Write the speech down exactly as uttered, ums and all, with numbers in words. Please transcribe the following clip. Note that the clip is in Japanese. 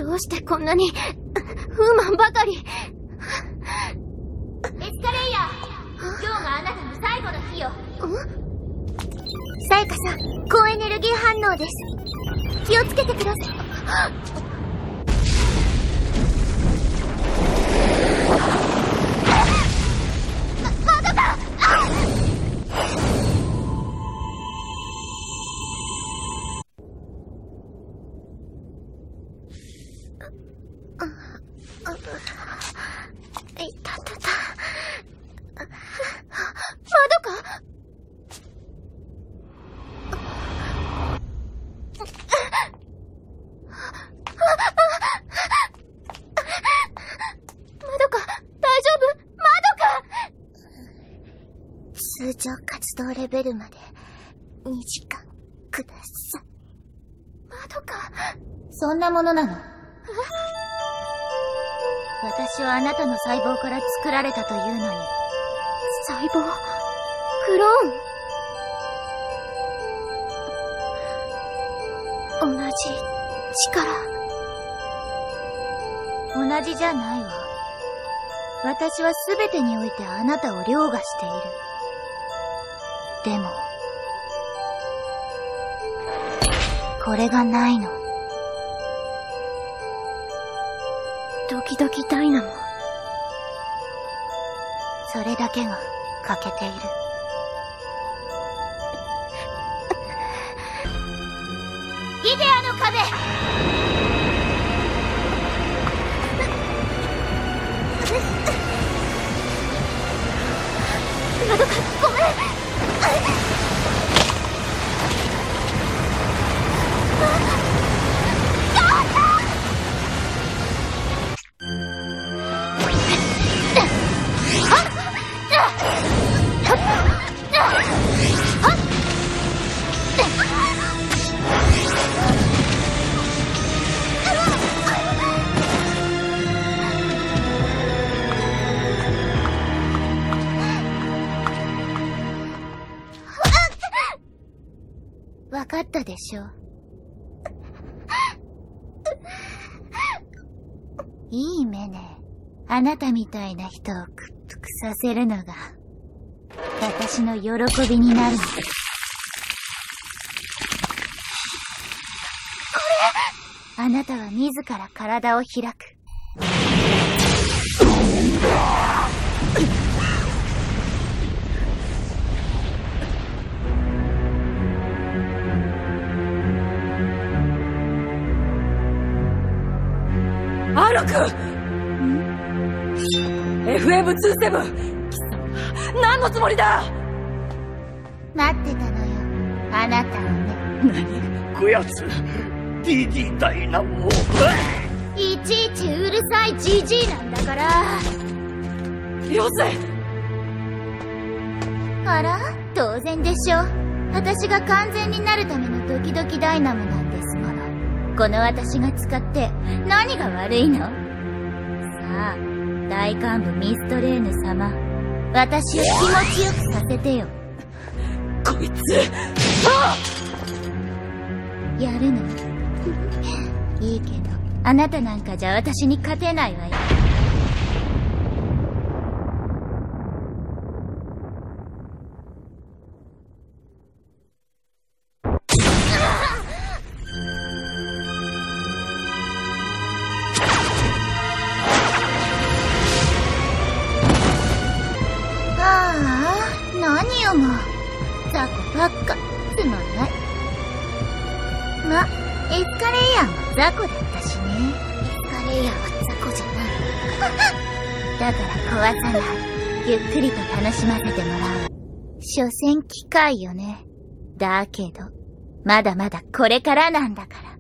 どうしてこんなに不満ばかり。エスカレイヤー、今日があなたの最後の日よ。さやかさん、高エネルギー反応です。気をつけてください。ま、まだか。いたたた。窓か？窓か？大丈夫？窓か？通常活動レベルまでにじかんください。窓か？ そんなものなの？私はあなたの細胞から作られたというのに。 細胞？クローン？同じ力？ 同じじゃないわ。私は全てにおいてあなたを凌駕している。でも、これがないの。 ドキドキダイナモ。 それだけが欠けている。ギデアの壁！ まどか、ごめん。 わかったでしょ。いい目ね。あなたみたいな人を屈服させるのが私の喜びになるの。これ！あなたは自ら体を開く。 アーロ君！ん？ エフエムにじゅうなな！ 貴様、何のつもりだ！ 待ってたのよ、あなたをね。 何？こやつ、ディーディー ダイナモ。 いちいちうるさいジジイなんだから。 よせ！ あら？当然でしょ。私が完全になるためのドキドキダイナモなんですもの。この私が使って何が悪いの？さあ、大幹部ミストレーヌ様、私を気持ちよくさせてよ。 こいつ、ああ！やるの？いいけど、あなたなんかじゃ私に勝てないわよ。何よもう、雑魚ばっか、つまんない。ま、エスカレイヤーも雑魚だったしね。エスカレイヤーは雑魚じゃない。だから壊さない。ゆっくりと楽しませてもらう。所詮機械よね。だけど、まだまだこれからなんだから。